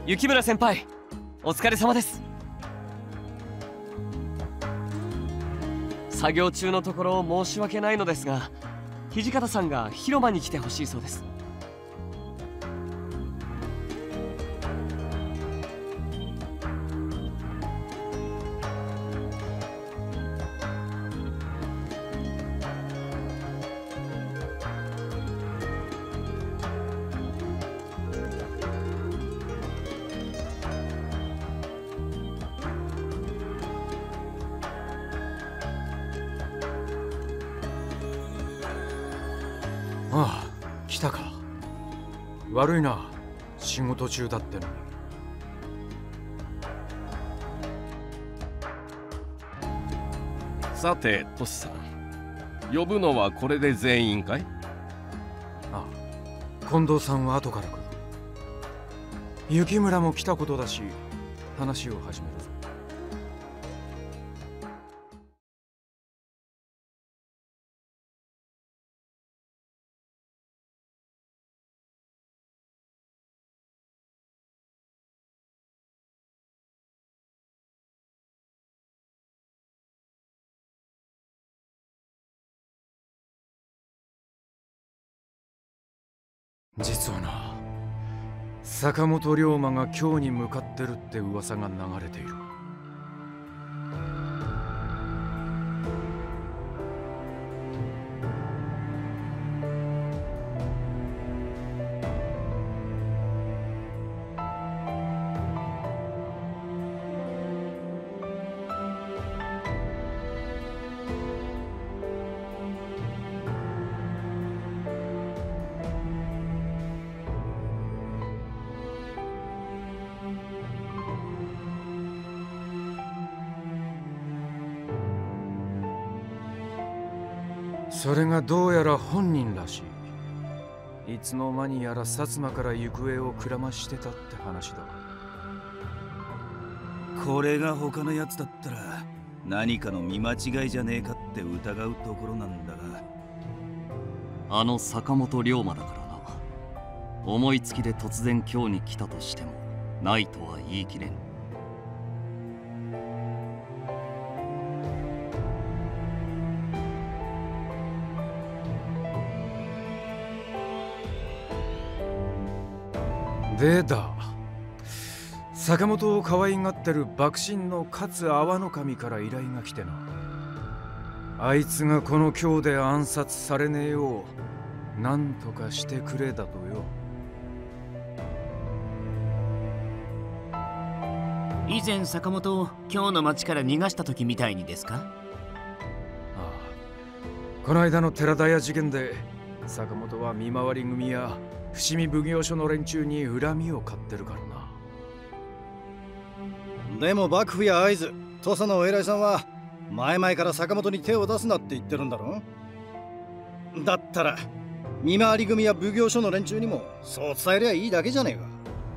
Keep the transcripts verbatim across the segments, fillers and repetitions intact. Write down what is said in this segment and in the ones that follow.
雪村先輩、お疲れ様です。作業中のところ申し訳ないのですが、土方さんが広間に来てほしいそうです。 ああ、来たか。悪いな、仕事中だってのに。 さてトシさん、呼ぶのはこれで全員かい？ ああ、近藤さんは後から来る。雪村も来たことだし、話を始めるぞ。実はな、坂本龍馬が京に向かってるって噂が流れている。それがどうやら本人らしい。いつの間にやら薩摩から行方をくらましてたって話だ。 これが他のやつだったら何かの見間違いじゃねえかって疑うところなんだが。 あの坂本龍馬だからな。思いつきで突然京に来たとしてもないとは言い切れん。 でだ、坂本を可愛がってる幕臣の勝阿波の神から依頼が来てな。あいつがこの京で暗殺されねえようなんとかしてくれだとよ。 以前坂本を京の町から逃がした時みたいにですか？ああ、この間の寺田屋事件で坂本は見回り組や伏見奉行所の連中に恨みを買ってるからな。 でも幕府や会津、土佐のお偉いさんは前々から坂本に手を出すなって言ってるんだろ。だったら見回り組や奉行所の連中にもそう伝えりゃいいだけじゃねえか。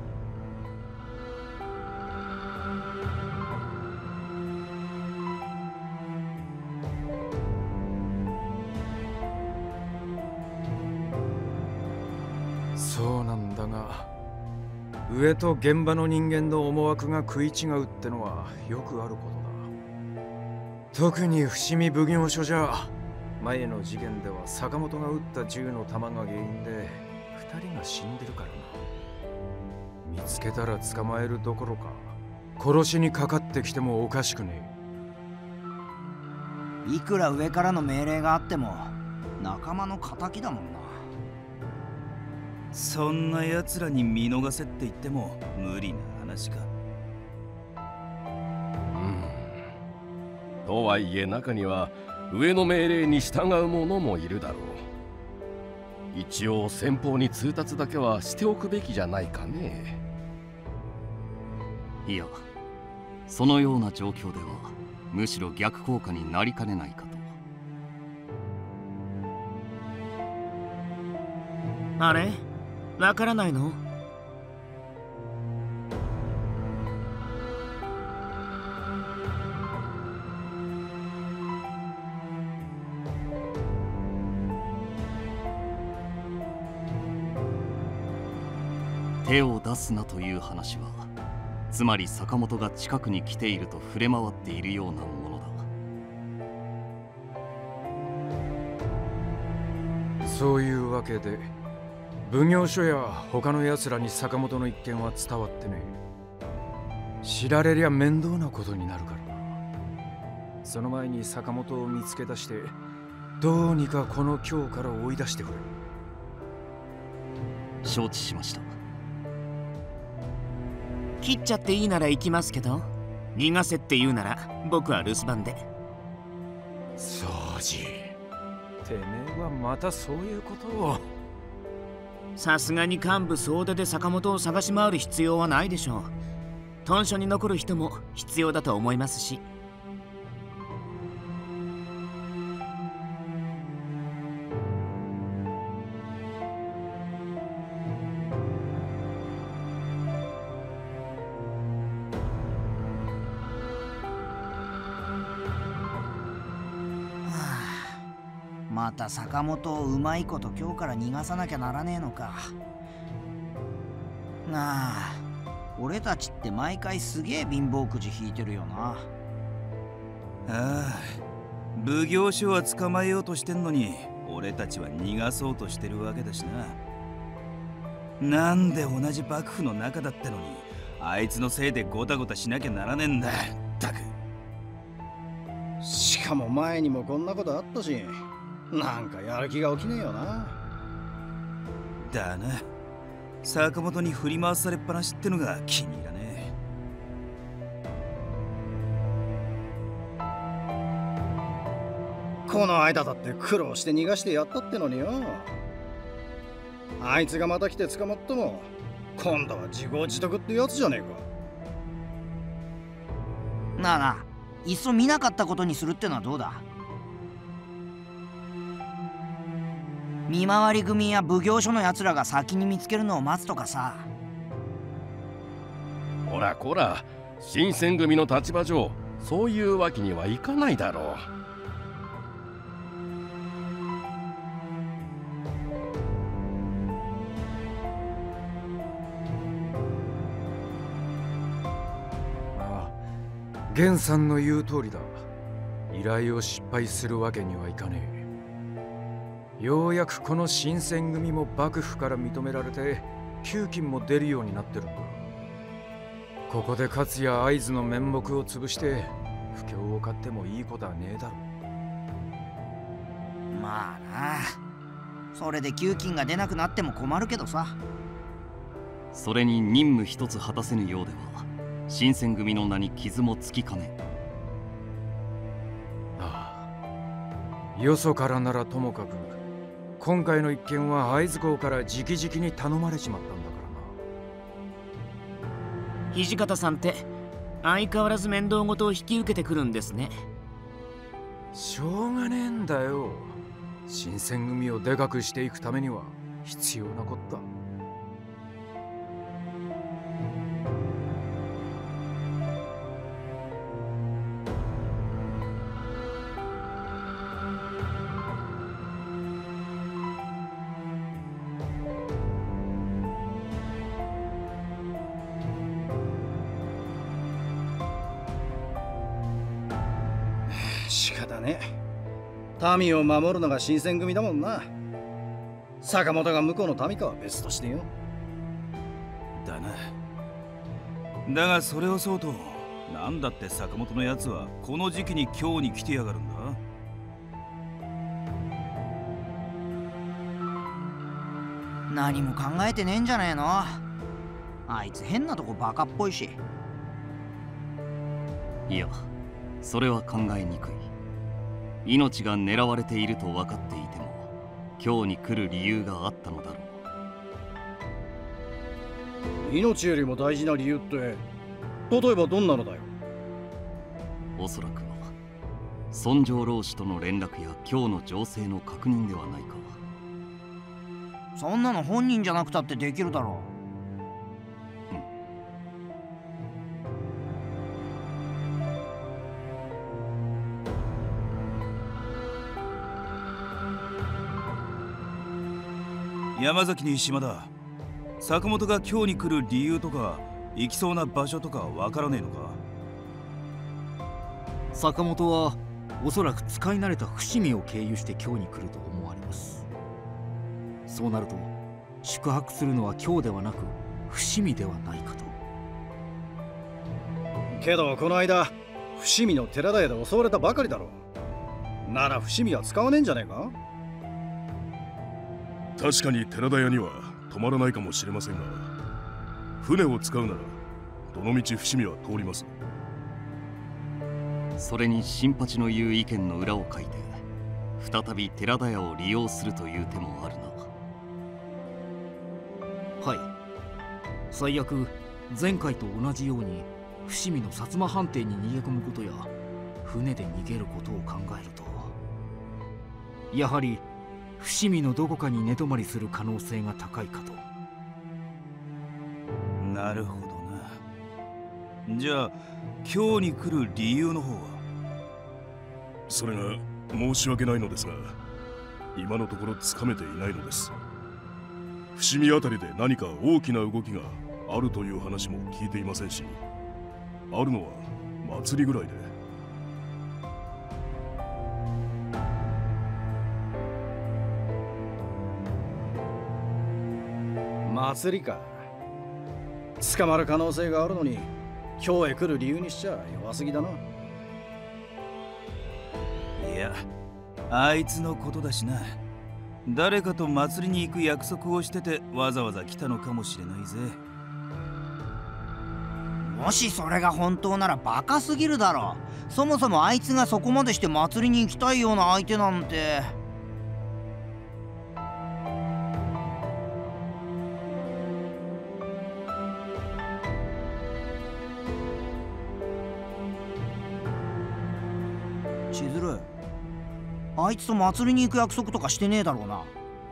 そうなんだが、上と現場の人間の思惑が食い違うってのはよくあることだ。特に伏見奉行所じゃ、前の事件では坂本が撃った銃の弾が原因で二人が死んでるからな。見つけたら捕まえるどころか殺しにかかってきてもおかしくねえ。いくら上からの命令があっても仲間の敵だもんな。 そんな奴らに見逃せって言っても無理な話か。 うん。とはいえ中には上の命令に従う者もいるだろう。一応先方に通達だけはしておくべきじゃないかね。 いや、そのような状況ではむしろ逆効果になりかねないかと。 あれ？わからないの？ 手を出すなという話は、つまり坂本が近くに来ていると触れ回っているようなものだ。そういうわけで奉行所や他の奴らに坂本の一件は伝わってねえ。知られりゃ面倒なことになるからな。その前に坂本を見つけ出して、どうにかこの京から追い出してくれ。 承知しました。 切っちゃっていいなら行きますけど、逃がせって言うなら僕は留守番で。 掃除、てめえはまたそういうことを。 さすがに幹部総出で坂本を探し回る必要はないでしょう。屯所に残る人も必要だと思いますし。 また坂本をうまいこと今日から逃がさなきゃならねえのか。なあ、俺たちって毎回すげえ貧乏くじ引いてるよな。 ああ、奉行所は捕まえようとしてんのに、俺たちは逃がそうとしてるわけだしな。なんで同じ幕府の中だったのに、あいつのせいでゴタゴタしなきゃならねえんだ。ったく。 しかも前にもこんなことあったし、なんかやる気が起きねえよな。 だな、坂本に振り回されっぱなしってのが気に入らねえ。この間だって苦労して逃がしてやったってのによ。あいつがまた来て捕まっても、今度は自業自得ってやつじゃねえか。 なあなあ、いっそ見なかったことにするってのはどうだ。見回り組や奉行所のやつらが先に見つけるのを待つとかさ。 こらこら、新選組の立場上そういうわけにはいかないだろう。 ああ、源さんの言う通りだ。依頼を失敗するわけにはいかねえ。ようやくこの新選組も幕府から認められて、給金も出るようになってるんだ。ここで勝谷会津の面目を潰して不況を買ってもいいことはねえだろ。 まあな、それで給金が出なくなっても困るけどさ。 それに任務一つ果たせぬようでは、新選組の名に傷もつきかねん。 ああ、よそからならともかく、今回の一件は会津公から直々に頼まれちまったんだからな。 土方さんって相変わらず面倒事を引き受けてくるんですね。 しょうがねえんだよ。新選組をでかくしていくためには必要なことだ。 仕方ねえ。民を守るのが新選組だもんな。坂本が向こうの民かは別としてよ。 だな。だがそれをそうと、なんだって坂本のやつはこの時期に京に来てやがるんだ。 何も考えてねえんじゃねえの。あいつ変なとこバカっぽいし。 いや、それは考えにくい。命が狙われていると分かっていても、今日に来る理由があったのだろう。命よりも大事な理由って例えばどんなのだよ。 おそらくは尊城老師との連絡や今日の情勢の確認ではないか。 そんなの本人じゃなくたってできるだろう。 山崎に島田、 坂本が今日に来る理由とか行きそうな場所とかわからねえのか？ 坂本はおそらく使い慣れた伏見を経由して今日に来ると思われます。そうなると宿泊するのは今日ではなく伏見ではないかと。 けどこの間伏見の寺田屋で襲われたばかりだろ。なら伏見は使わねえんじゃねえか？ 確かに寺田屋には泊まらないかもしれませんが、船を使うならどのみち伏見は通ります。 それに新八の言う意見の裏を書いて再び寺田屋を利用するという手もあるな。 はい。最悪前回と同じように伏見の薩摩藩邸に逃げ込むことや船で逃げることを考えると、やはり伏見のどこかに寝泊まりする可能性が高いかと。 なるほどな。じゃあ今日に来る理由の方は？ それが申し訳ないのですが、今のところつかめていないのです。伏見あたりで何か大きな動きがあるという話も聞いていませんし、あるのは祭りぐらいで。 祭りか。捕まる可能性があるのに今日へ来る理由にしちゃ弱すぎだな。 いや、あいつのことだしな。誰かと祭りに行く約束をしててわざわざ来たのかもしれないぜ。 もしそれが本当ならバカすぎるだろ。そもそもあいつがそこまでして祭りに行きたいような相手なんて。千鶴、あいつと祭りに行く約束とかしてねえだろうな。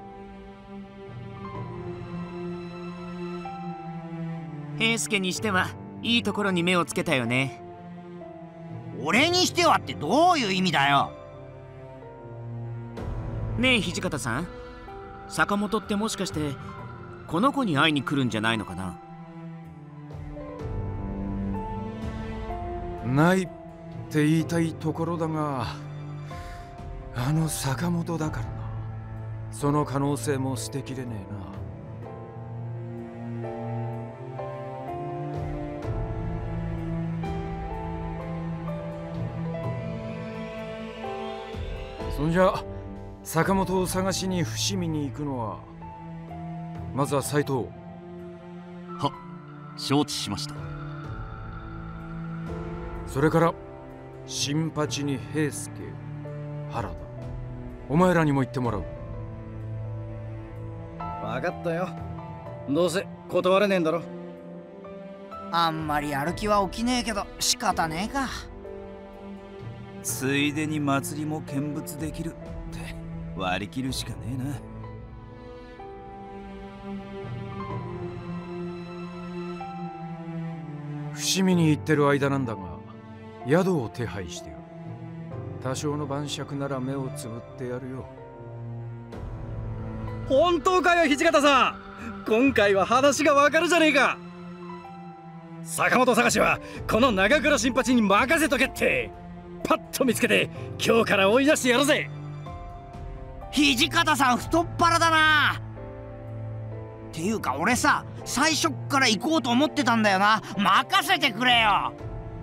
平助にしてはいいところに目をつけたよね。 俺にしてはってどういう意味だよ。 ねえ土方さん、坂本ってもしかしてこの子に会いに来るんじゃないのかな？ ないって言いたいところだが、あの坂本だからな。その可能性も捨てきれねえな。そんじゃ坂本を探しに伏見に行くのは、まずは斉藤。 は、承知しました。 それから新八に平助、原田、お前らにも言ってもらう。 分かったよ。どうせ断れねえんだろ。 あんまりやる気は起きねえけど仕方ねえか。 ついでに祭りも見物できるって割り切るしかねえな。 伏見に行ってる間なんだが、宿を手配してやる。多少の晩酌なら目をつぶってやるよ。 本当かよ土方さん、今回は話がわかるじゃねえか。坂本探しはこの長倉新八に任せとけって。パッと見つけて今日から追い出してやるぜ。 土方さん太っ腹だな。っていうか俺さ、最初っから行こうと思ってたんだよな。任せてくれよ。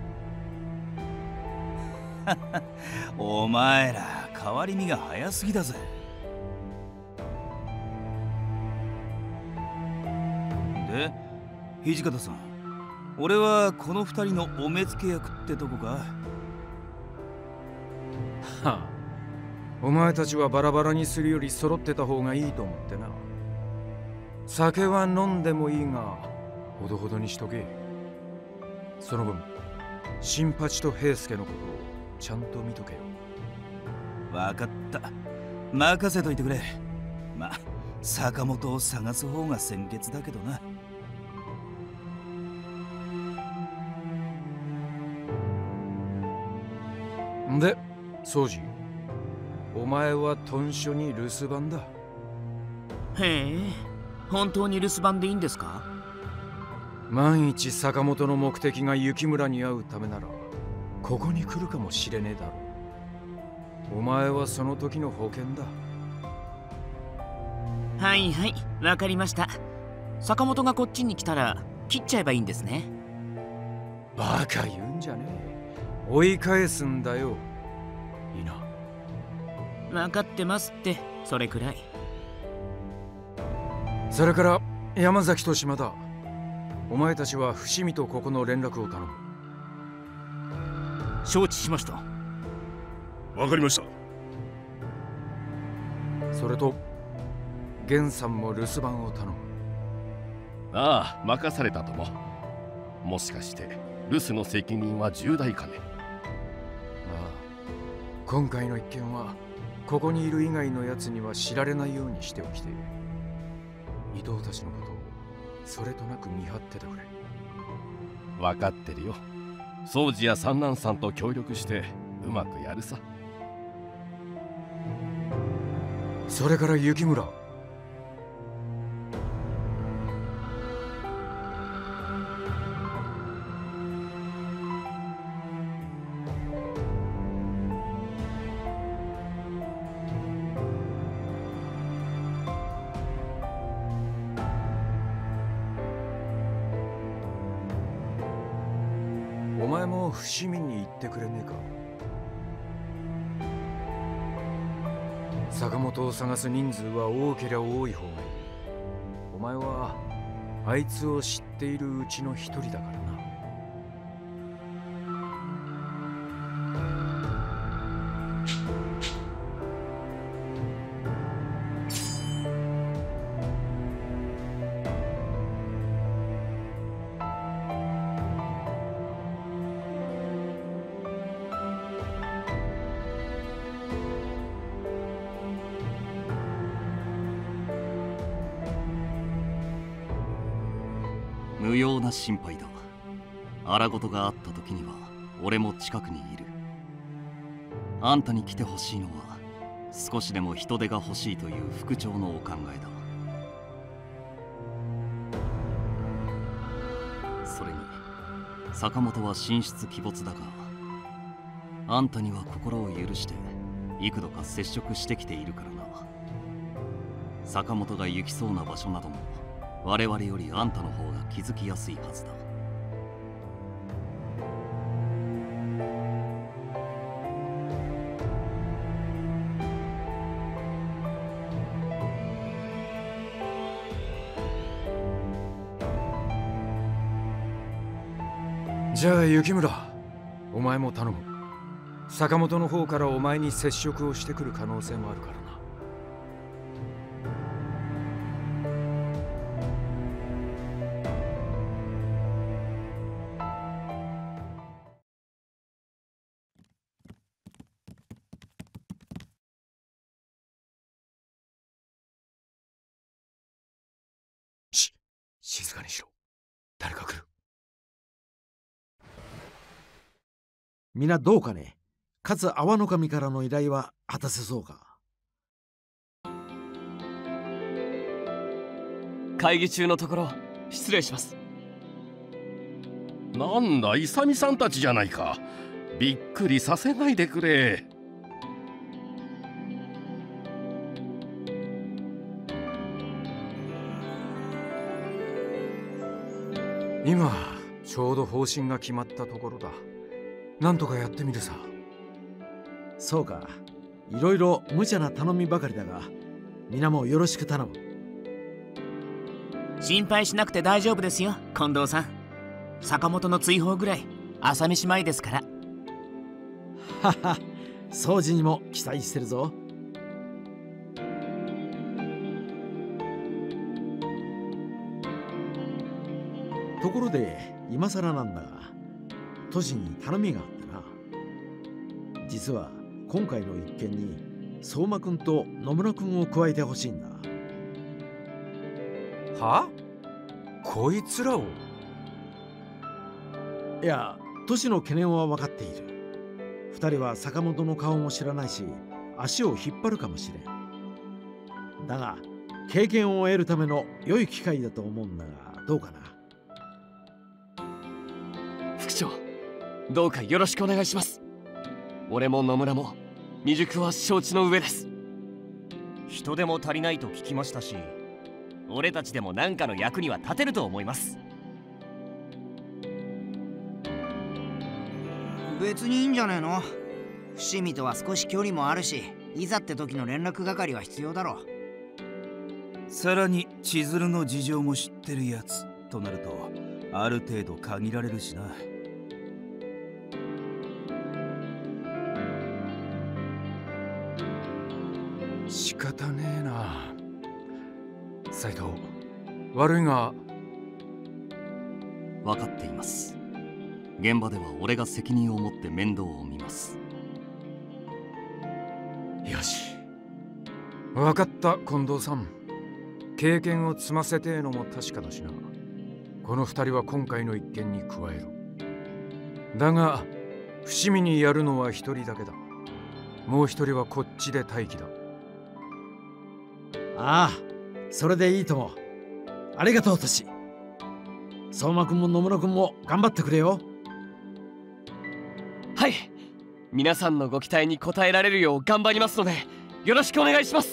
お前ら変わり身が早すぎだぜ。で土方さん、俺はこの二人のお目付け役ってとこか？ はあ、お前たちはバラバラにするより揃ってた方がいいと思ってな。酒は飲んでもいいがほどほどにしとけ。その分新八と平助のことをちゃんと見とけよ。 わかった、任せといてくれ。ま、坂本を探す方が先決だけどな。 で宗次、お前は屯所に留守番だ。 へえ、 本当に留守番でいいんですか？ 万一坂本の目的が雪村に会うためならここに来るかもしれねえだろう。お前はその時の保険だ。 はいはい、わかりました。坂本がこっちに来たら切っちゃえばいいんですね。 バカ言うんじゃねえ。追い返すんだよ。いいな。 分かってますって、それくらい。 それから山崎と島田、お前たちは伏見とここの連絡を頼む。 承知しました。 わかりました。 それと源さんも留守番を頼む。 ああ、任されたとも。もしかして留守の責任は重大かね。 ああ、今回の一件はここにいる以外のやつには知られないようにしておきて、伊藤たちのことをそれとなく見張っててくれ。 分かってるよ。宗司や三男さんと協力してうまくやるさ。 それから雪村、お前も伏見に行ってくれねえか。坂本を探す人数は多ければ多い方がいい。お前はあいつを知っているうちの一人だからな。 無用な心配だ。荒事があった時には俺も近くにいる。あんたに来てほしいのは少しでも人手が欲しいという副長のお考えだ。それに坂本は神出鬼没だが、あんたには心を許して幾度か接触してきているからな。坂本が行きそうな場所なども我々よりあんたの方が気づきやすいはずだ。 じゃあ雪村、お前も頼む。坂本の方からお前に接触をしてくる可能性もあるからな。し、静かにしろ。誰か来る。 皆どうかね。かつ阿波の神からの依頼は果たせそうか。 会議中のところ失礼します。 なんだ、勇さんたちじゃないか。びっくりさせないでくれ。 今ちょうど方針が決まったところだ。なんとかやってみるさ。 そうか。いろいろ無茶な頼みばかりだが、皆もよろしく頼む。 心配しなくて大丈夫ですよ、近藤さん。坂本の追放ぐらい朝飯前ですから。 はは、掃除にも期待してるぞ。ところで今更なんだが、都市に頼みがあってな。実は今回の一件に相馬くんと野村くんを加えてほしいんだ。 は？こいつらを？ いや、都市の懸念は分かっている。二人は坂本の顔も知らないし、足を引っ張るかもしれん。だが経験を得るための良い機会だと思うんだがどうかな。 副長、どうかよろしくお願いします。俺も野村も未熟は承知の上です。 人手も足りないと聞きましたし、俺たちでも何かの役には立てると思います。 別にいいんじゃねえの。伏見とは少し距離もあるし、いざって時の連絡係は必要だろう。 さらに千鶴の事情も知ってるやつとなると、ある程度限られるしな。 仕方ねえな。斉藤、悪いが。 分かっています。現場では俺が責任を持って面倒を見ます。 よし、分かった近藤さん。経験を積ませてえのも確かだしな。この二人は今回の一件に加えろ。だが伏見にやるのは一人だけだ。もう一人はこっちで待機だ。 ああ、それでいいとも。ありがとうトシ。相馬くんも野村くんも頑張ってくれよ。 はい、皆さんのご期待に応えられるよう頑張りますので、よろしくお願いします。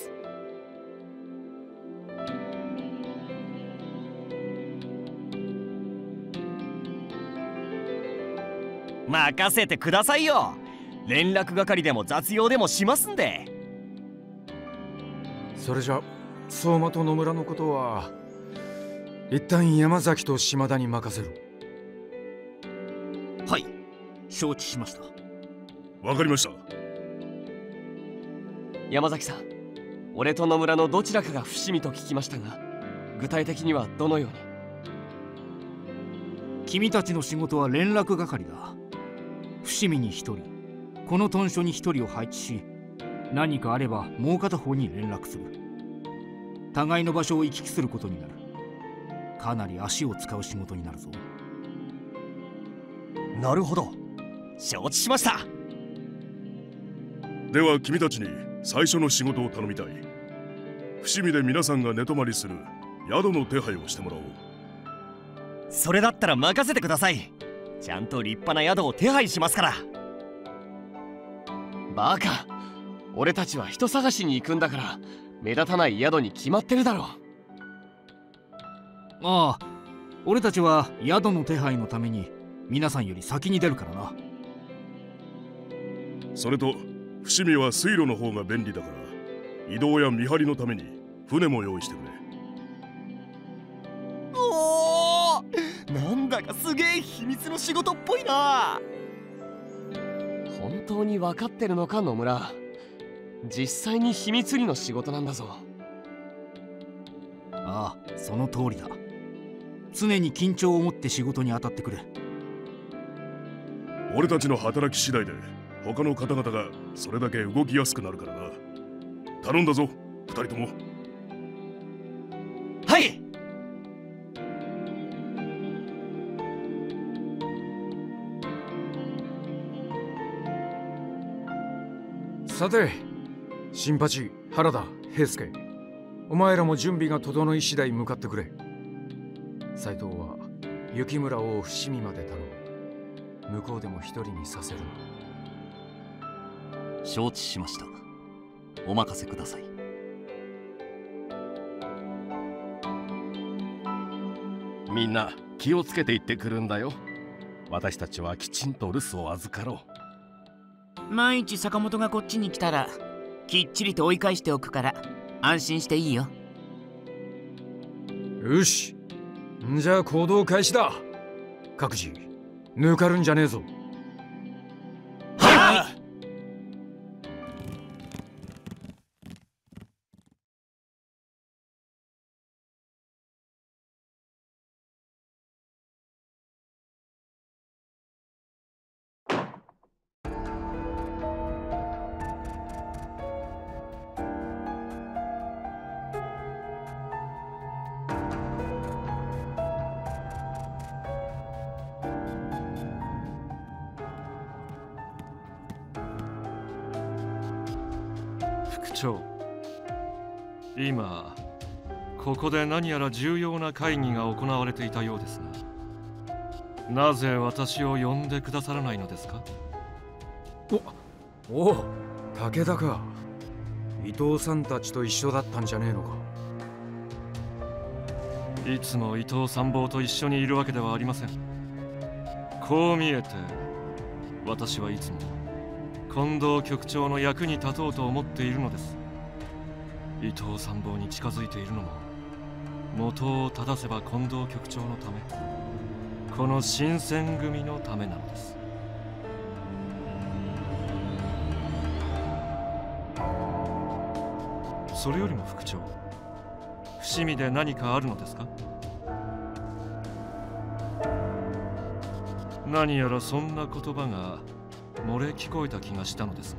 任せてくださいよ。連絡係でも雑用でもしますんで。 それじゃ相馬と野村のことは一旦山崎と島田に任せる。 はい、承知しました。 わかりました。 山崎さん、俺と野村のどちらかが伏見と聞きましたが、具体的にはどのように？ 君たちの仕事は連絡係だ。伏見に一人、この屯所に一人を配置し、何かあればもう片方に連絡する。互いの場所を行き来することになる。かなり足を使う仕事になるぞ。 なるほど、承知しました。 では君たちに最初の仕事を頼みたい。伏見で皆さんが寝泊まりする宿の手配をしてもらおう。 それだったら任せてください。ちゃんと立派な宿を手配しますから。 バカ、俺たちは人探しに行くんだから、目立たない宿に決まってるだろう。 ああ、俺たちは宿の手配のために皆さんより先に出るからな。 それと伏見は水路の方が便利だから、移動や見張りのために船も用意してくれ。 おお、なんだかすげえ秘密の仕事っぽいな。 本当に分かってるのか野村。実際に秘密裏の仕事なんだぞ。 ああ、その通りだ。常に緊張を持って仕事に当たってくれ。 俺たちの働き次第で他の方々がそれだけ動きやすくなるからな。頼んだぞ、二人とも。 はい。 さて、新八、原田、平助、お前らも準備が整い次第向かってくれ。斉藤は雪村を伏見まで頼む。向こうでも一人にさせる。 承知しました。お任せください。 みんな気をつけて行ってくるんだよ。私たちはきちんと留守を預かろう。万一坂本がこっちに来たらきっちりと追い返しておくから安心していいよ。 よし、んじゃあ行動開始だ。各自抜かるんじゃねえぞ。 はい。 副長、今ここで何やら重要な会議が行われていたようですが、なぜ私を呼んでくださらないのですか？ おお、武田か。伊藤さんたちと一緒だったんじゃねえのか。 いつも伊藤参謀と一緒にいるわけではありません。こう見えて私はいつも近藤局長の役に立とうと思っているのです。伊藤参謀に近づいているのも元を正せば近藤局長のため、この新選組のためなのです。それよりも副長、伏見で何かあるのですか？何やらそんな言葉が漏れ聞こえた気がしたのです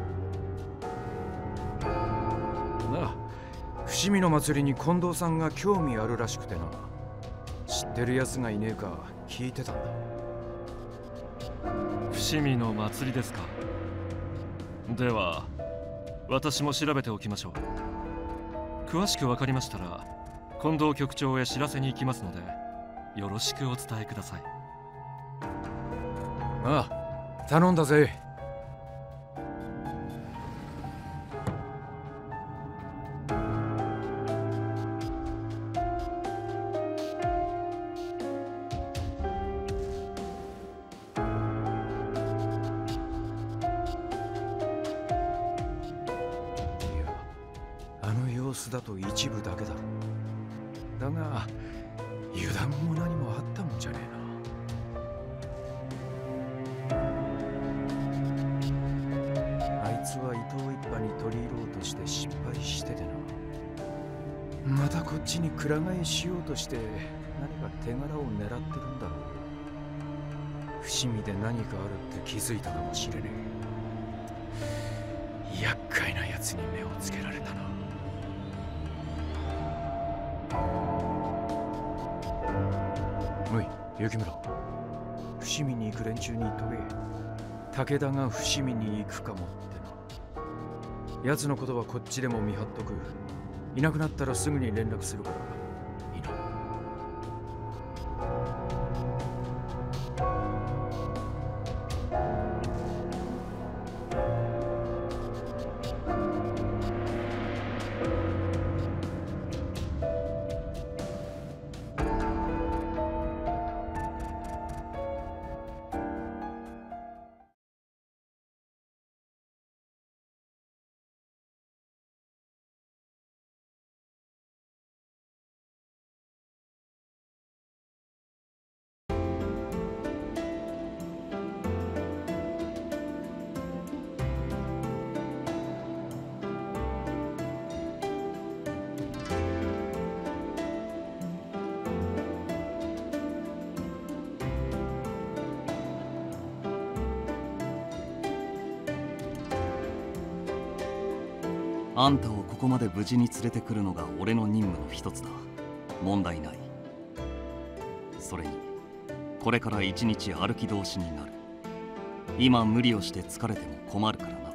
が。なあ、伏見の祭りに近藤さんが興味あるらしくてな。知ってるやつがいねえか聞いてたんだ。 伏見の祭りですか。では私も調べておきましょう。詳しく分かりましたら近藤局長へ知らせに行きますので、よろしくお伝えください。 ああ、頼んだぜ。だと一部だけだ。だが油断も何もあったもんじゃねえな。あいつは伊藤一派に取り入ろうとして失敗しててな。またこっちにくら替えしようとして何か手柄を狙ってるんだろう。伏見で何かあるって気づいたかもしれねえ。厄介なやつに目をつけられたな。おい、雪村、伏見に行く連中に言っとけ。武田が伏見に行くかもってな。奴のことはこっちでも見張っとく。いなくなったらすぐに連絡するからいいな。 あんたをここまで無事に連れてくるのが俺の任務の一つだ。問題ない。それにこれから一日歩き通しになる。今無理をして疲れても困るからな。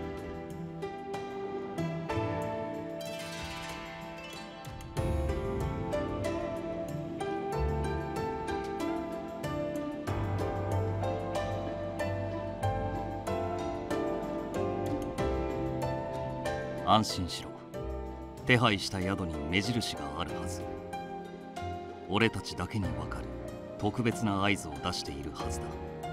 安心しろ。手配した宿に目印があるはず。俺たちだけに分かる特別な合図を出しているはずだ。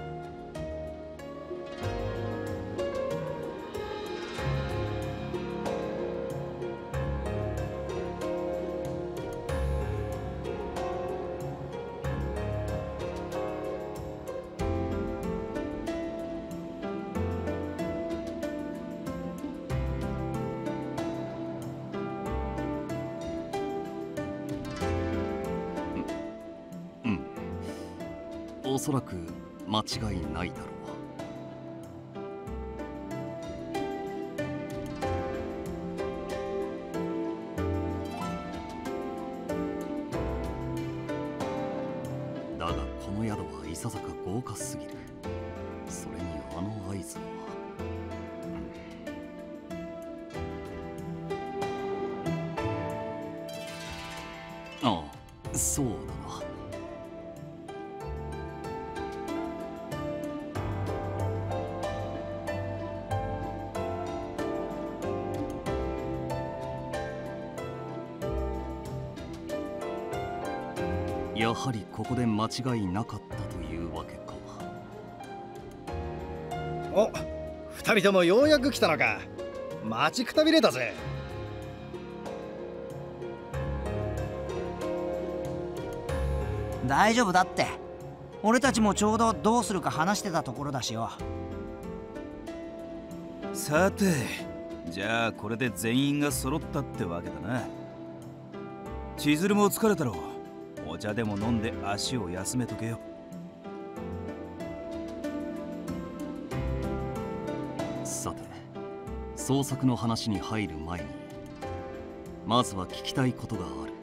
おそらく間違いないだろう。だがこの宿はいささか豪華すぎる。それにあの合図は、 そうだな。やはりここで間違いなかったというわけか。 お、二人ともようやく来たのか。待ちくたびれたぜ。 大丈夫だって。俺たちもちょうどどうするか話してたところだしよ。 さて、じゃあこれで全員が揃ったってわけだな。千鶴も疲れたろう。お茶でも飲んで足を休めとけよ。 さて、捜索の話に入る前にまずは聞きたいことがある。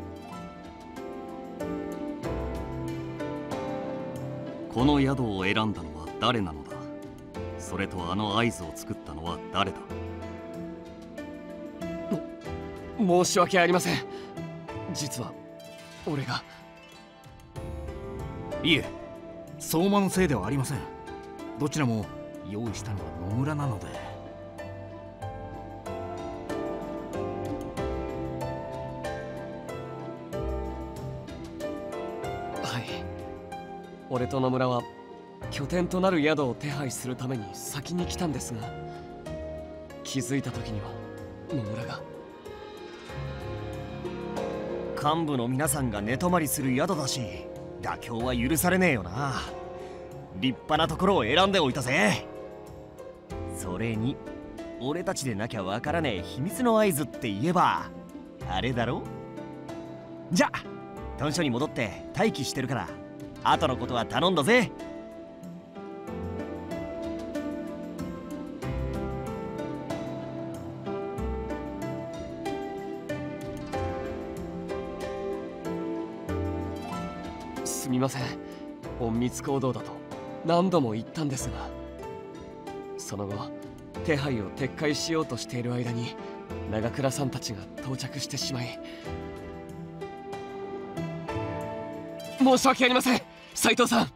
この宿を選んだのは誰なのだ。それとあの合図を作ったのは誰だ。 申し訳ありません。実は俺が。 いえ、相馬のせいではありません。どちらも用意したのは野村なので。 はい、俺と野村は拠点となる宿を手配するために先に来たんですが、気づいた時には野村が。 幹部の皆さんが寝泊まりする宿だし、妥協は許されねえよな。立派なところを選んでおいたぜ。それに俺たちでなきゃわからねえ秘密の合図って言えばあれだろ。じゃあ屯所に戻って待機してるから、後のことは頼んだぜ。 すみません、隠密行動だと何度も言ったんですが、その後手配を撤回しようとしている間に長倉さんたちが到着してしまい、申し訳ありません斉藤さん。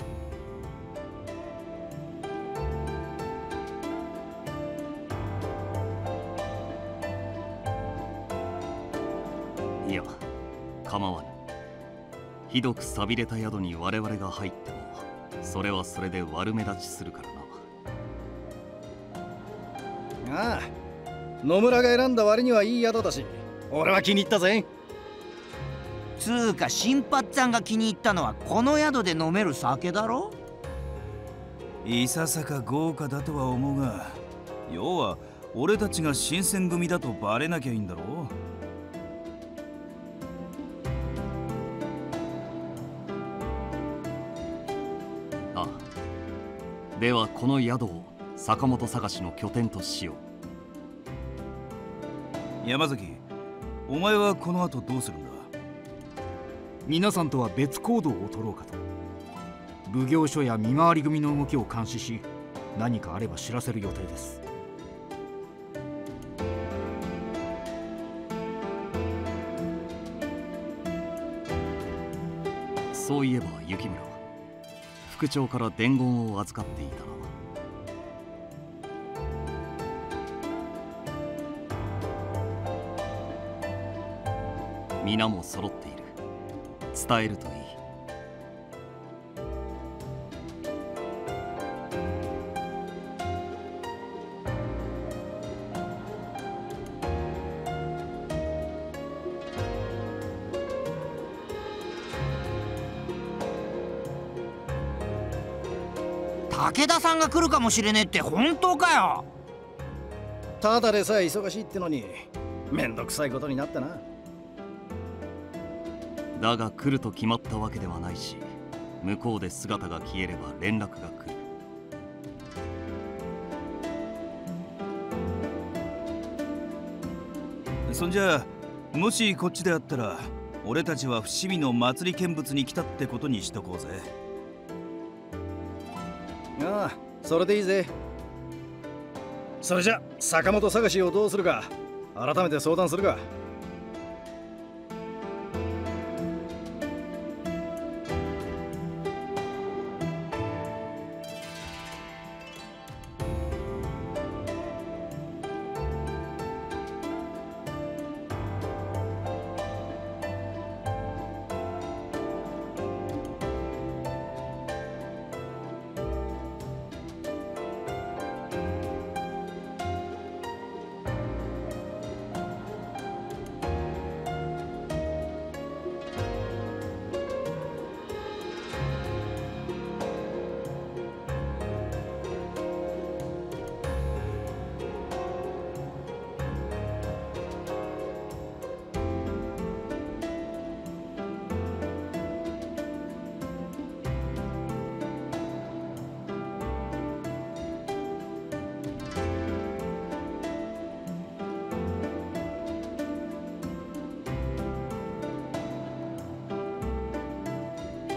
いや、構わぬ。ひどく寂れた宿に我々が入ってもそれはそれで悪目立ちするからな。 ああ、野村が選んだ割にはいい宿だし、俺は気に入ったぜ。 つーか新八ちゃんが気に入ったのはこの宿で飲める酒だろ。 いささか豪華だとは思うが、要は俺たちが新選組だとバレなきゃいいんだろう。 ああ、ではこの宿を坂本探しの拠点としよう。山崎、お前はこの後どうするんだ。 皆さんとは別行動を取ろうかと。奉行所や見回り組の動きを監視し、何かあれば知らせる予定です。 そういえば雪村、副長から伝言を預かっていたな。皆も揃っている。伝えるといい。 武田さんが来るかもしれねえって本当かよ。 ただでさえ忙しいってのにめんどくさいことになったな。 だが来ると決まったわけではないし、向こうで姿が消えれば連絡が来る。 そんじゃあ、もしこっちであったら俺たちは伏見の祭り見物に来たってことにしとこうぜ。 ああ、それでいいぜ。それじゃ坂本探しをどうするか改めて相談するか。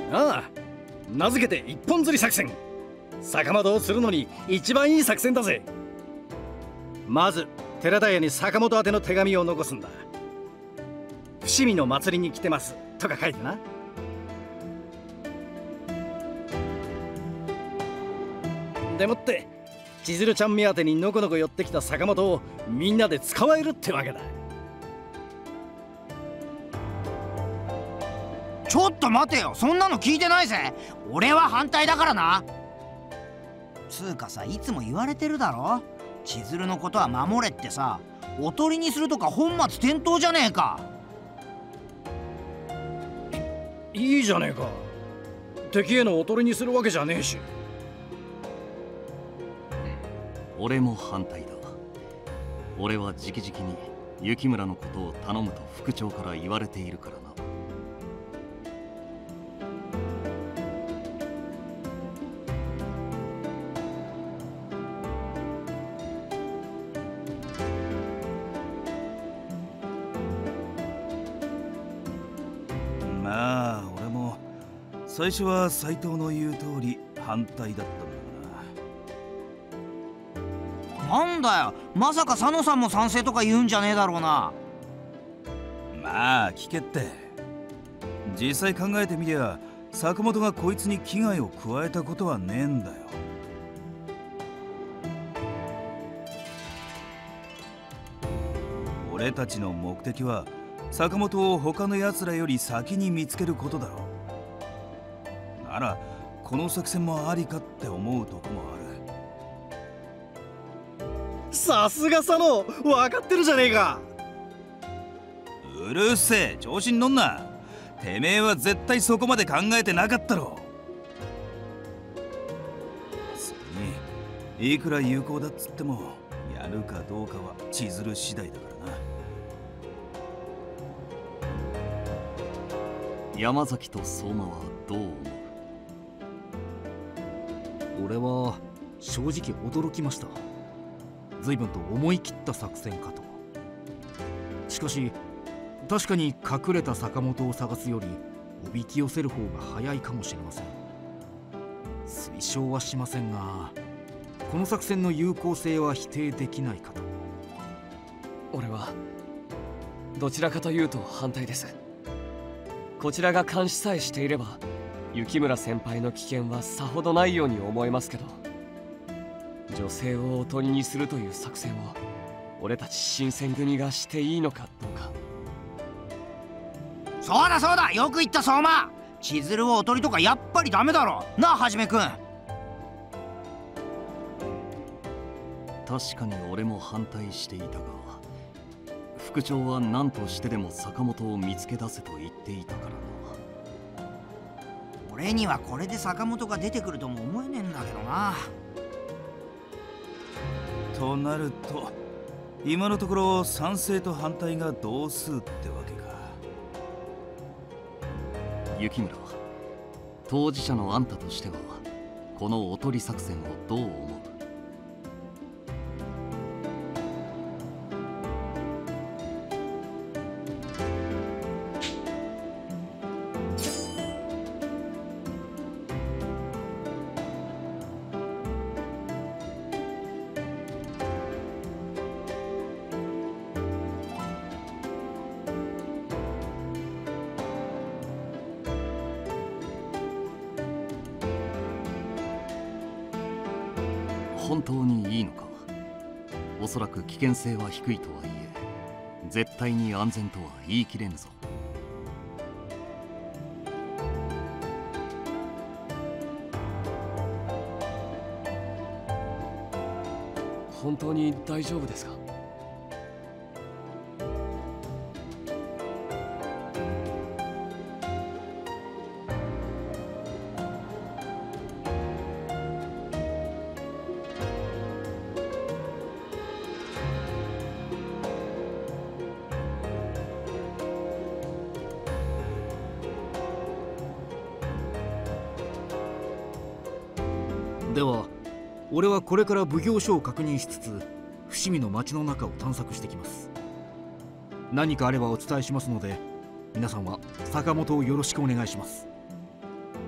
ああ、名付けて一本釣り作戦。坂本を釣るのに一番いい作戦だぜ。まず寺田屋に坂本宛ての手紙を残すんだ。伏見の祭りに来てますとか書いてな。でもって千鶴ちゃん目当てにのこのこ寄ってきた坂本をみんなで捕まえるってわけだ。 ちょっと待てよ、そんなの聞いてないぜ。俺は反対だからな。つうかさ、いつも言われてるだろ、千鶴のことは守れってさ。おとりにするとか本末転倒じゃねえか。 いいじゃねえか。敵へのおとりにするわけじゃねえし。 俺も反対だ。俺は直々に雪村のことを頼むと副長から言われているからな。 まあ俺も最初は斎藤の言う通り反対だったんだがな。 なんだよ、まさか佐野さんも賛成とか言うんじゃねえだろうな。 まあ聞けって。実際考えてみりゃ坂本がこいつに危害を加えたことはねえんだよ。俺たちの目的は坂本を他の奴らより先に見つけることだろう。ならこの作戦もありかって思うとこもある。 さすが佐野、分かってるじゃねえか。 うるせえ、調子に乗んな。てめえは絶対そこまで考えてなかったろ。それにいくら有効だっつってもやるかどうかは千鶴次第だからな。 山崎と相馬はどう思う？ 俺は正直驚きました。随分と思い切った作戦かと。しかし確かに隠れた坂本を探すよりおびき寄せる方が早いかもしれません。推奨はしませんが、この作戦の有効性は否定できないかと。 俺はどちらかというと反対です。こちらが監視さえしていれば雪村先輩の危険はさほどないように思えますけど、女性をおとりにするという作戦を俺たち新選組がしていいのかどうか。 そうだそうだ、よく言った相馬。千鶴をおとりとかやっぱりダメだろなあ、はじめくん。 確かに俺も反対していたが、副長は何としてでも坂本を見つけ出せと言っていたからな。 俺にはこれで坂本が出てくるとも思えねえんだけどな。 となると今のところ賛成と反対が同数ってわけか。 雪村、当事者のあんたとしてはこのおとり作戦をどう思う？本当にいいのか。おそらく危険性は低いとはいえ、絶対に安全とは言い切れぬぞ。 本当に大丈夫ですか？ では俺はこれから奉行所を確認しつつ伏見の町の中を探索してきます。何かあればお伝えしますので、皆さんは坂本をよろしくお願いします。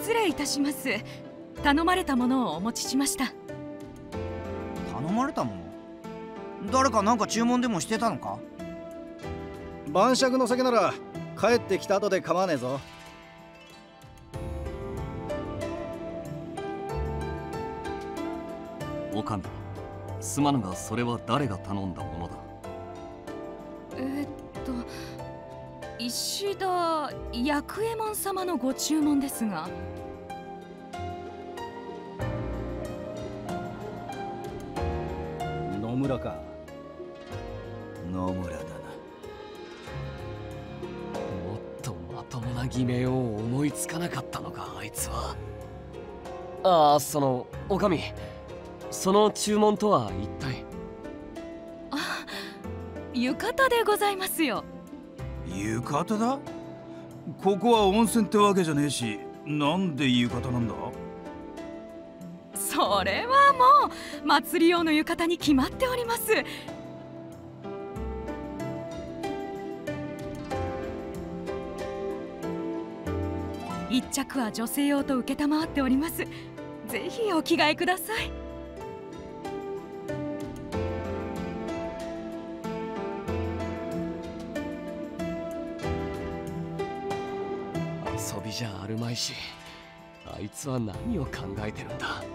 失礼いたします。頼まれたものをお持ちしました。 頼まれたもの？誰かなんか注文でもしてたのか？ 晩酌の酒なら帰ってきた後で構わねえぞ。 おかみ、すまぬがそれは誰が頼んだものだ？ えっと石田薬右衛門様のご注文ですが。 野村か。 野村だな。 もっとまともな偽名を思いつかなかったのか、あいつは。ああ、そのおかみ、その注文とは一体？ あ、浴衣でございますよ。 浴衣だ？ここは温泉ってわけじゃねえし、なんで浴衣なんだ？ それはもう祭り用の浴衣に決まっております。一着は女性用と承っております。ぜひお着替えください。 遊びじゃあるまいし、あいつは何を考えてるんだ。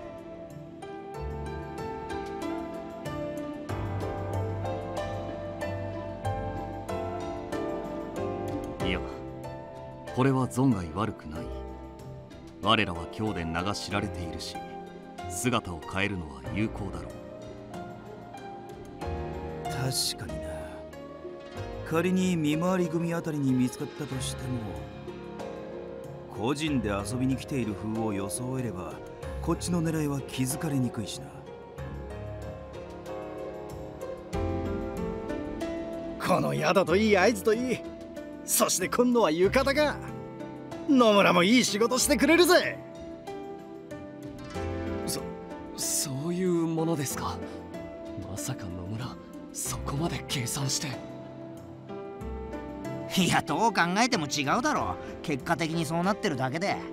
いや、これは存外悪くない。我らは今日で名が知られているし、姿を変えるのは有効だろう。 確かにな。仮に見回り組あたりに見つかったとしても、個人で遊びに来ている風を装えればこっちの狙いは気づかれにくいしな。 この宿といい合図といい、そして今度は浴衣か。野村もいい仕事してくれるぜ。 そそういうものですか。まさか野村そこまで計算して。 いや、どう考えても違うだろう。結果的にそうなってるだけで。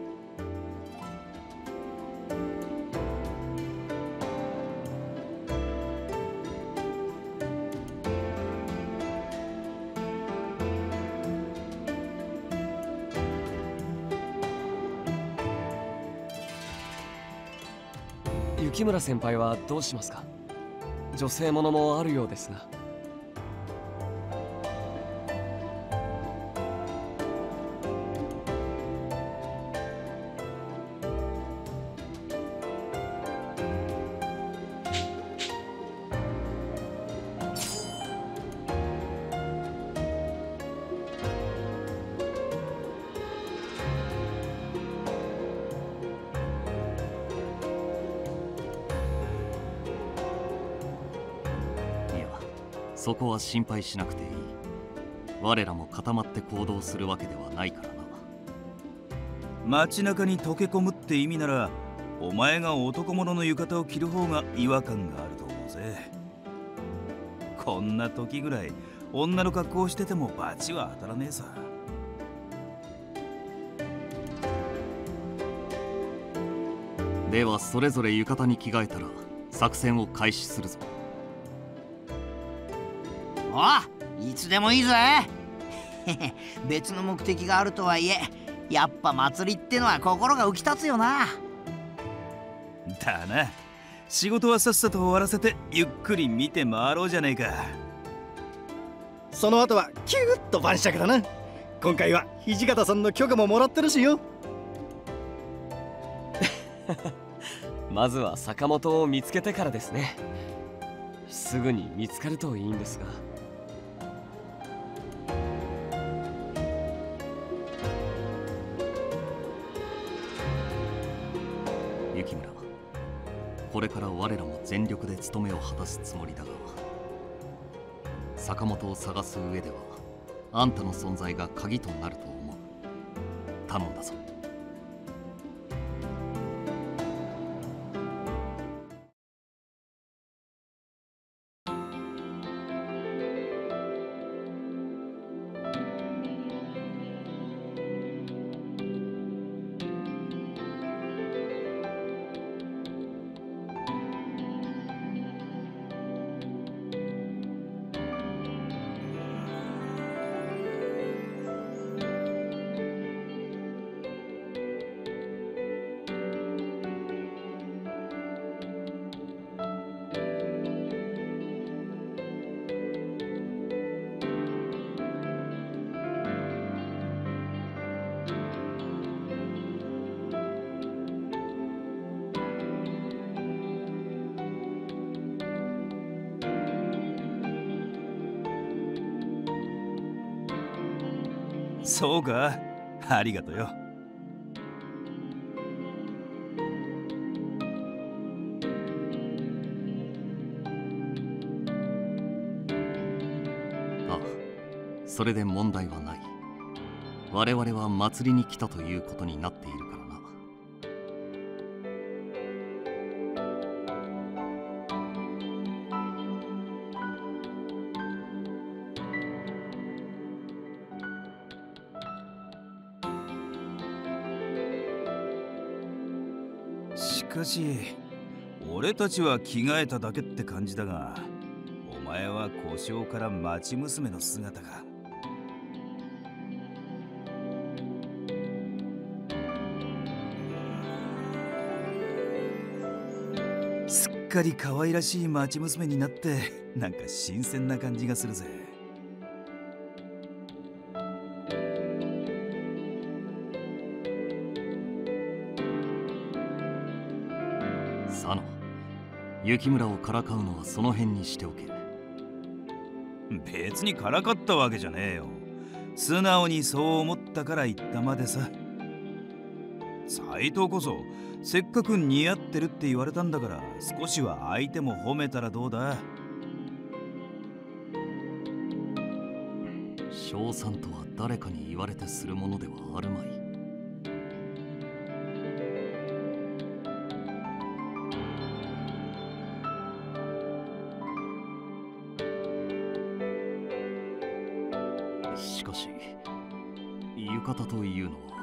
雪村先輩はどうしますか？女性ものもあるようですが。 そこは心配しなくていい。我らも固まって行動するわけではないからな。 街中に溶け込むって意味なら、お前が男物の浴衣を着る方が違和感があると思うぜ。こんな時ぐらい女の格好をしてても罰は当たらねえさ。 ではそれぞれ浴衣に着替えたら作戦を開始するぞ。 あ、いつでもいいぜ。別の目的があるとはいえ、やっぱ祭りってのは心が浮き立つよな。 だな。仕事はさっさと終わらせてゆっくり見て回ろうじゃねえか。 その後はキューッと晩酌だな。今回は土方さんの許可ももらってるしよ。 まずは坂本を見つけてからですね。すぐに見つかるといいんですが。 雪村、これから我らも全力で務めを果たすつもりだが、坂本を探す上ではあんたの存在が鍵となると思う。頼んだぞ。 そうか、ありがとよ。 ああ、それで問題はない。我々は祭りに来たということになっているからな。 しかし俺たちは着替えただけって感じだが、お前は故障から町娘の姿か。すっかり可愛らしい町娘になって、なんか新鮮な感じがするぜ。 佐野、雪村をからかうのはその辺にしておけ。 別にからかったわけじゃねえよ。素直にそう思ったから言ったまでさ。斎藤こそせっかく似合ってるって言われたんだから、少しは相手も褒めたらどうだ。 称賛とは誰かに言われてするものではあるまい。しかし浴衣というのは。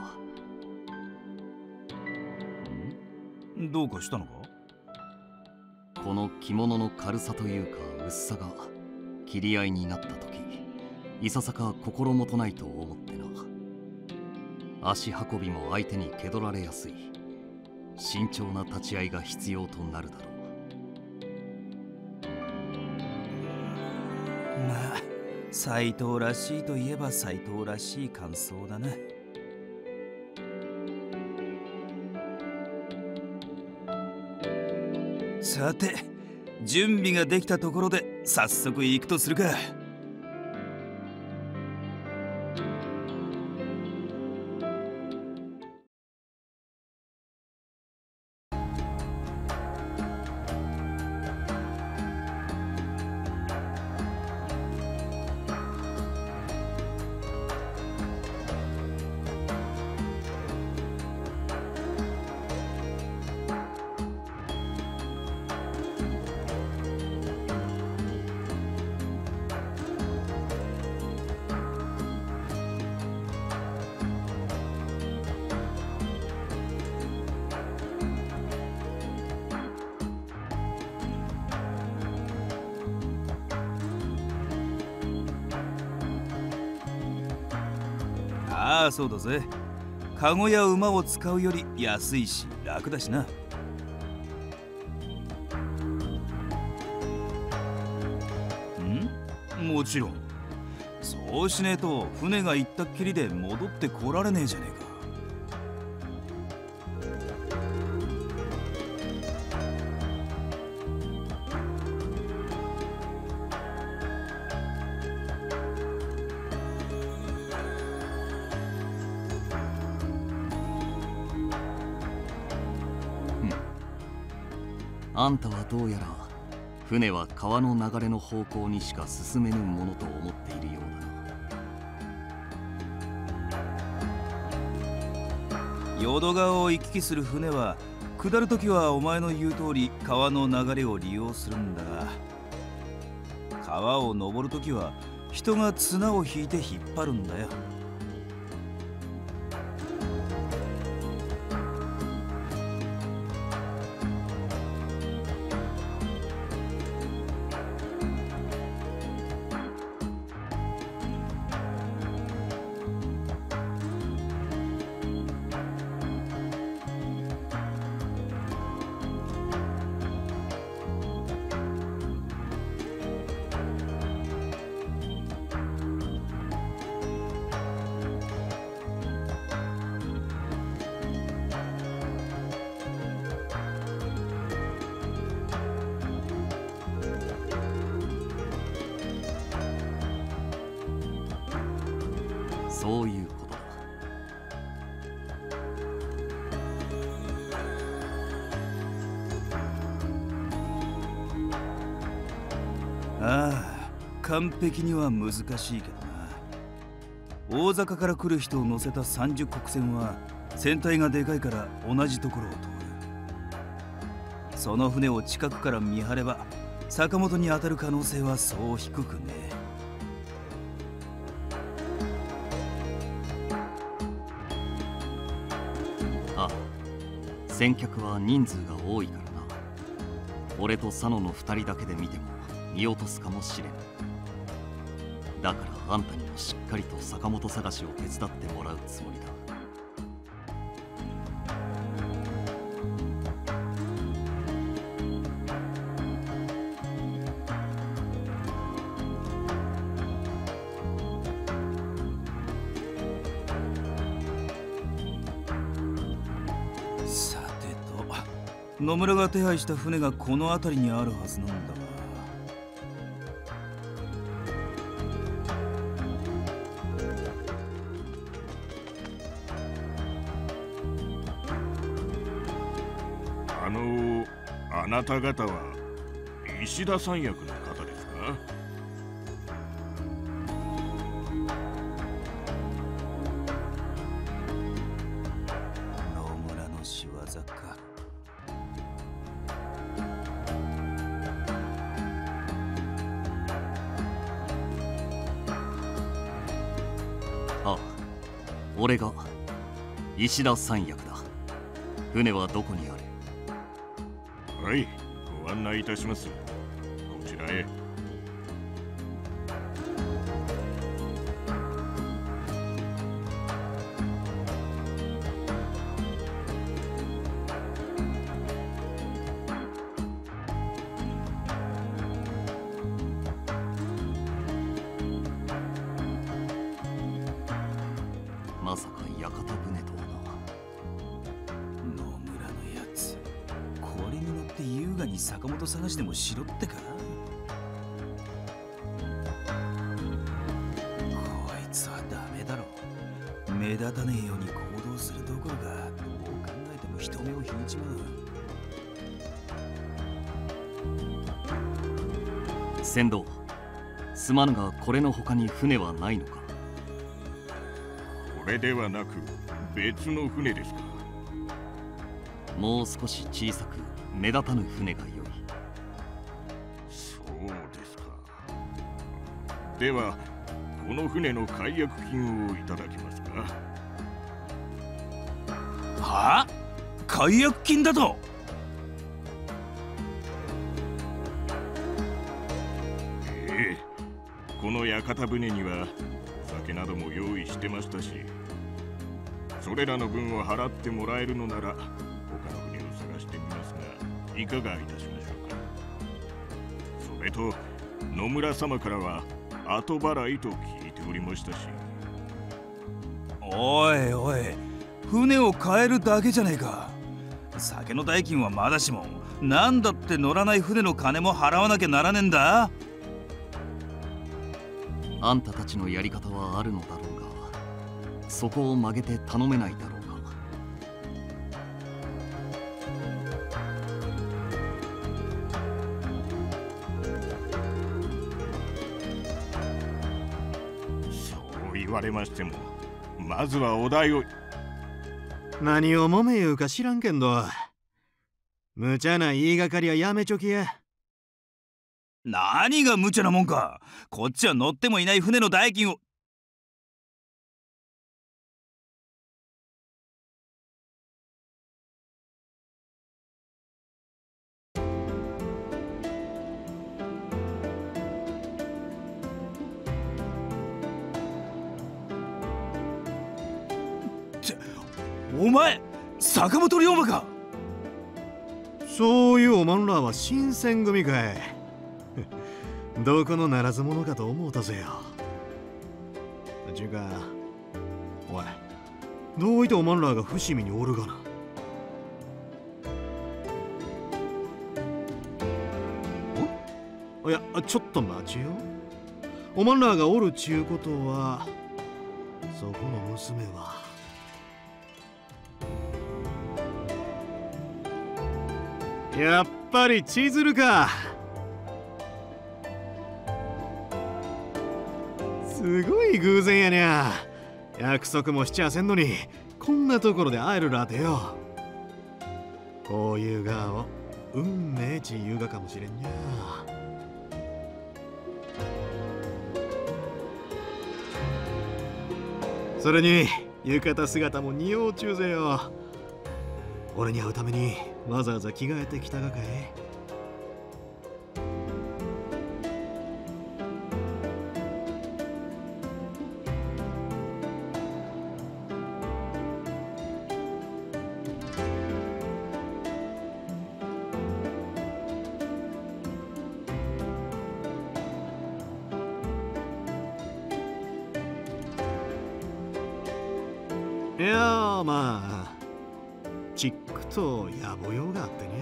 どうかしたのか？ この着物の軽さというか薄さが切り合いになった時、いささか心もとないと思ってな。足運びも相手に蹴取られやすい。慎重な立ち合いが必要となるだろう。まあ斎藤らしいといえば斎藤らしい感想だな。さて、準備ができたところで早速行くとするか。ああ、そうだぜ。カゴや馬を使うより安いし楽だしな。ん？もちろん。そうしねえと船が行ったっきりで戻ってこられねえじゃねえか。 あんたはどうやら船は川の流れの方向にしか進めぬものと思っているようだな。 淀川を行き来する船は下るときはお前の言う通り川の流れを利用するんだが、川を登るときは人が綱を引いて引っ張るんだよ。 そういうこと。 あ、完璧には難しいけどな。大坂から来る人を乗せた三十国船は船体がでかいから同じところを通る。その船を近くから見張れば坂本に当たる可能性はそう低くねえ。 ああ、先客は人数が多いからな。俺と佐野の二人だけで見ても見落とすかもしれん。だからあんたにもしっかりと坂本探しを手伝ってもらうつもりだ。 さてと、野村が手配した船がこの辺りにあるはずなんだが。 あの、あなた方は石田三役の方ですか？ 野村の仕業か。 ああ、俺が石田三役だ。船はどこにある？ はい、ご案内いたします。こちらへ。 まさか屋形船とは野村のやつ、これに乗って優雅に坂本探しでもしろってか？こいつはダメだろ。目立たねえように行動するどころか、どう考えても人目を引いちまな。船頭、すまぬがこれの他に船はないのか？ これではなく別の船ですか？ もう少し小さく目立たぬ船が良い。 そうですか。ではこの船の解約金をいただきますか？ はあ？解約金だと？ ええ、この屋形船には酒なども用意してましたし、それらの分を払ってもらえるのなら他の船を探してみますが、いかがいたしましょうか。それと野村様からは後払いと聞いておりましたし。 おいおい、船を変えるだけじゃねえか。酒の代金はまだしも、なんだって乗らない船の金も払わなきゃならねえんだ。 あんたたちのやり方はあるのだろうが、そこを曲げて頼めないだろうか。 そう言われましても、まずはお題を。 何をもめ言うか知らんけんど、無茶な言いがかりはやめちょきや。 何が無茶なもんか。こっちは乗ってもいない船の代金を。お前、坂本龍馬か。 そういうおまんらは新選組かい。どこのならず者かと思うたぜよ。ちゅうか、おい、どういておまんらが伏見におるがな。おいや、ちょっと待ちよ。おまんらがおるちゅうことは、そこの娘はやっぱり千鶴か。 すごい偶然やにゃ。約束もしちゃせんのにこんなところで会えるらてよ。こういうがを運命ち言うがかもしれんにゃ。それに浴衣姿も似合うちゅうぜよ。俺に会うためにわざわざ着替えてきたがかい。いやーまあチックと野暮用があってに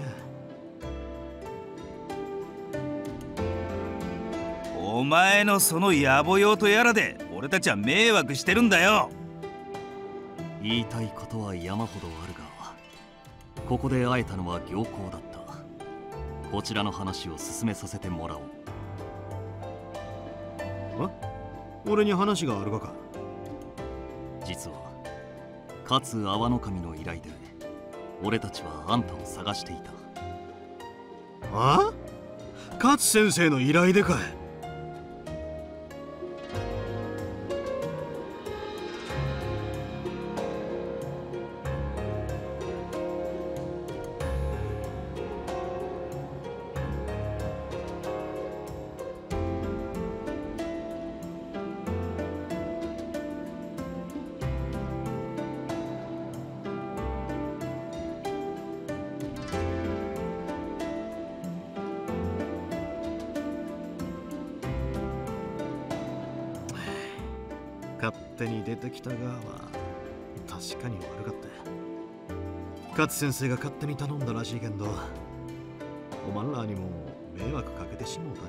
ゃ。 お前のその野暮用とやらで俺たちは迷惑してるんだよ。 言いたいことは山ほどあるが、ここで会えたのは良好だった。こちらの話を進めさせてもらおう。 あ、俺に話があるがか。 実は勝阿波の神の依頼で俺たちはあんたを探していた。 あ？勝先生の依頼でかい。勝手に出てきた側は確かに悪かった。勝先生が勝手に頼んだらしいけんど、おまんらにも迷惑かけてしもうた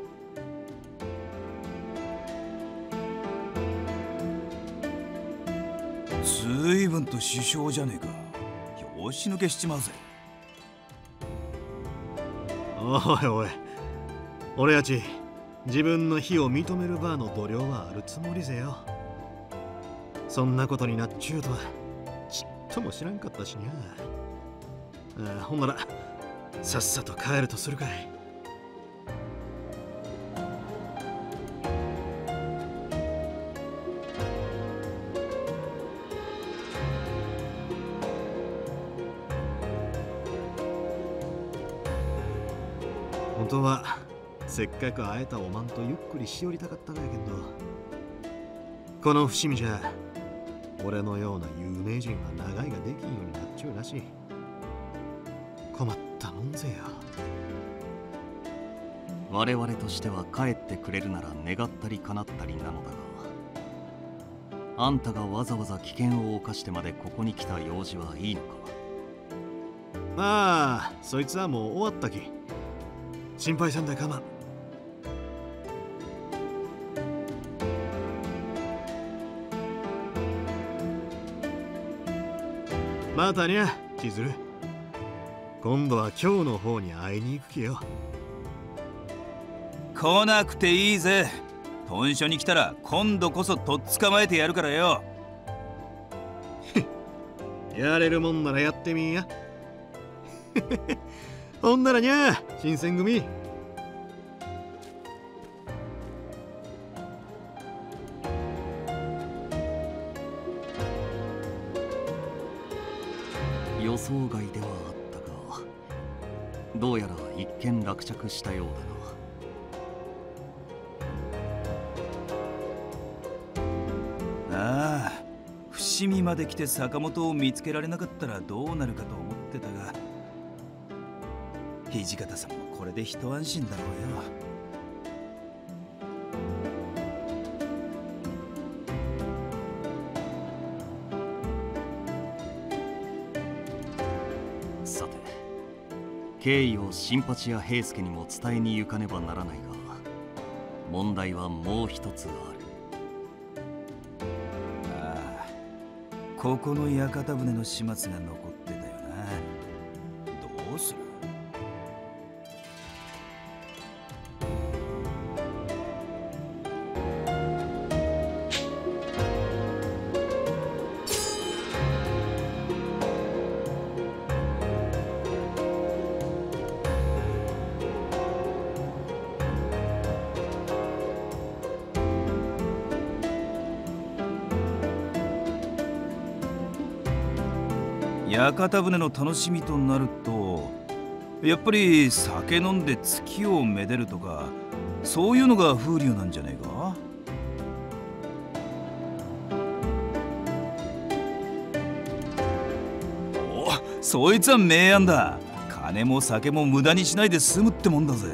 ね。 ずいぶんと首相じゃねえか。拍子抜けしちまうぜ。 おいおい、俺やち自分の非を認めるバーの度量はあるつもりぜよ。そんなことになっちゅうとはちっとも知らんかったしにゃ。ああ、ほんならさっさと帰るとするかい。本当はせっかく会えたおまんとゆっくりしおりたかったがやけんど、この伏見じゃ俺のような有名人は長居ができんようになっちゅうらしい。困ったもんぜよ。 我々としては帰ってくれるなら願ったり叶ったりなのだが、あんたがわざわざ危険を冒してまでここに来た用事はいいのか。 まあそいつはもう終わったき、心配せんでかまん。またにゃ、千鶴。今度は今日の方に会いに行くきよ。 来なくていいぜ。豚書に来たら今度こそとっ捕まえてやるからよ。 やれるもんならやってみんや。ほんならにゃ、新選組。 予想外ではあったが、どうやら一件落着したようだな。ああ、伏見まで来て坂本を見つけられなかったらどうなるかと思ってたが、土方さんもこれで一安心だろうよ。 さて、経緯を新八や平助にも伝えに行かねばならないが、問題はもう一つある。 ああ、ここの屋形船の始末が残ってたよな。どうする？ 屋形船の楽しみとなるとやっぱり酒飲んで月をめでるとかそういうのが風流なんじゃねえか。お、そいつは名案だ。金も酒も無駄にしないで済むってもんだぜ。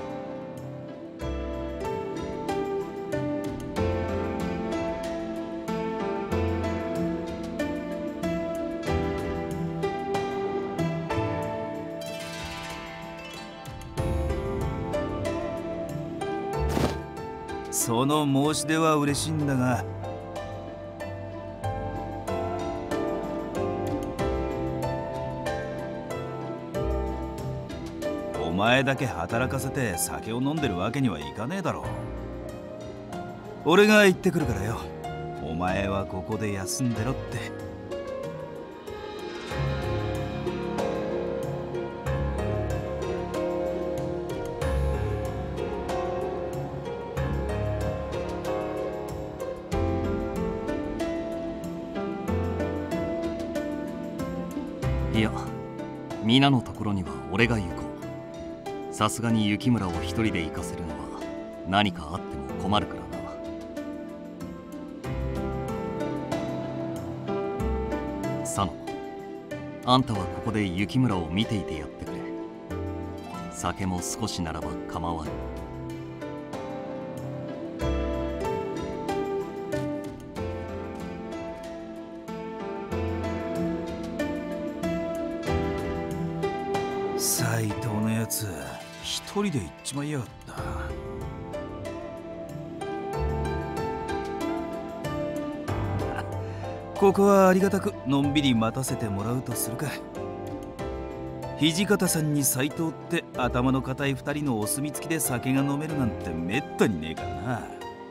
その申し出は嬉しいんだが、お前だけ働かせて酒を飲んでるわけにはいかねえだろう。俺が行ってくるからよ。お前はここで休んでろって。 いや、皆のところには俺が行こう。さすがに雪村を一人で行かせるのは何かあっても困るからな。佐野、あんたはここで雪村を見ていてやってくれ。酒も少しならば構わぬ。 斎藤のやつ一人で行っちまいやがった。ここはありがたくのんびり待たせてもらうとするか。土方さんに斎藤って頭の固い二人のお墨付きで酒が飲めるなんてめったにねえからな。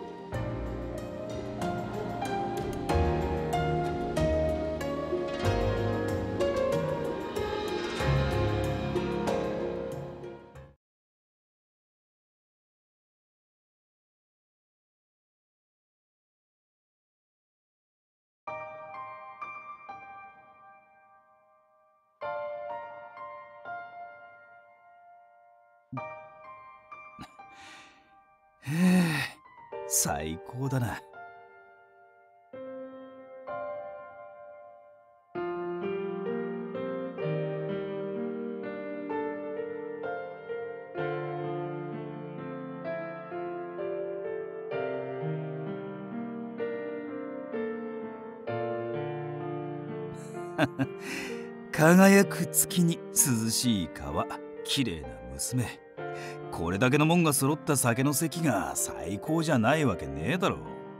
へえ、最高だな。輝く月に涼しい川、綺麗な娘。これだけのもんが揃った酒の席が最高じゃないわけねえだろう。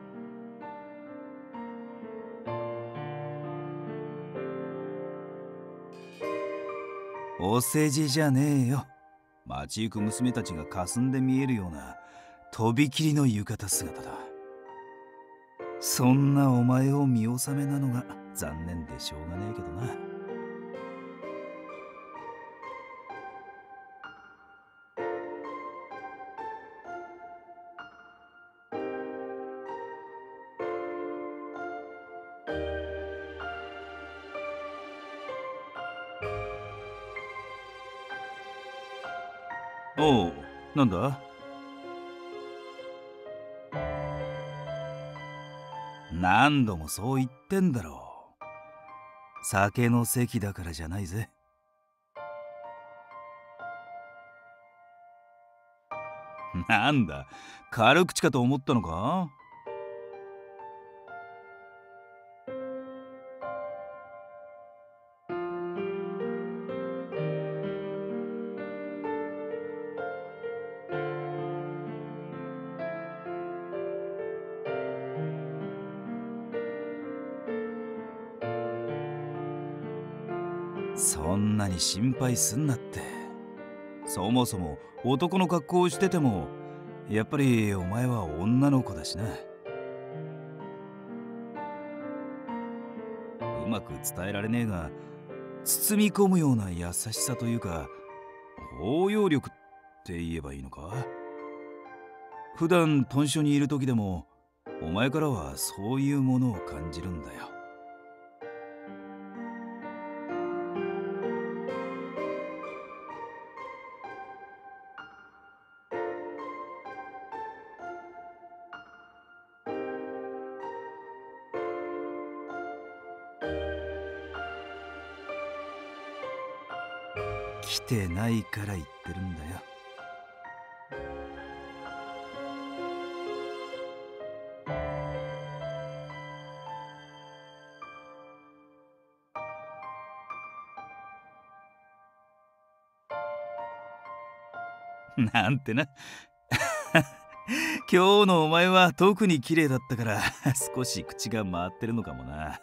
お世辞じゃねえよ。街行く娘たちが霞んで見えるようなとびきりの浴衣姿だ。そんなお前を見納めなのが残念でしょうがねえけどな。おう、なんだ？何度もそう言ってんだろう。酒の席だからじゃないぜ。なんだ、軽口かと思ったのか？そんなに心配すんなって。そもそも男の格好をしててもやっぱりお前は女の子だしな。うまく伝えられねえが、包み込むような優しさというか包容力って言えばいいのか。普段豚書にいる時でもお前からはそういうものを感じるんだよ。 来てないから言ってるんだよ。なんてな。今日のお前は特に綺麗だったから少し口が回ってるのかもな。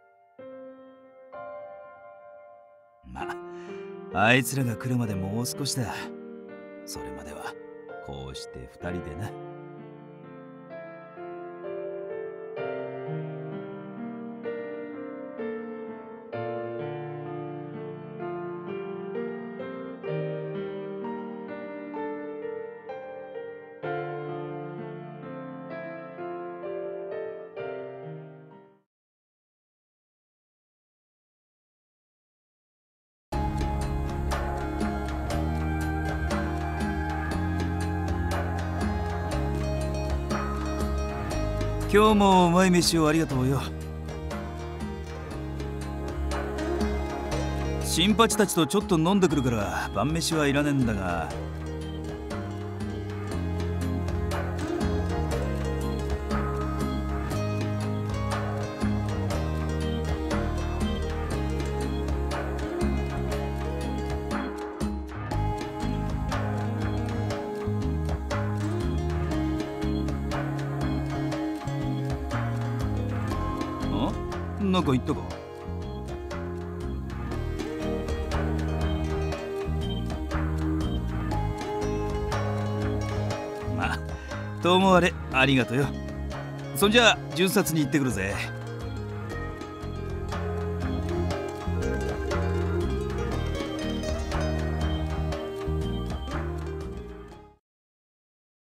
まああいつらが来るまでもう少しだ。それまではこうして二人でな。今日もうまい飯をありがとうよ。新八たちとちょっと飲んでくるから晩飯はいらねえんだが。なんか言ったか？まあともあれありがとよ。そんじゃあ巡察に行ってくるぜ。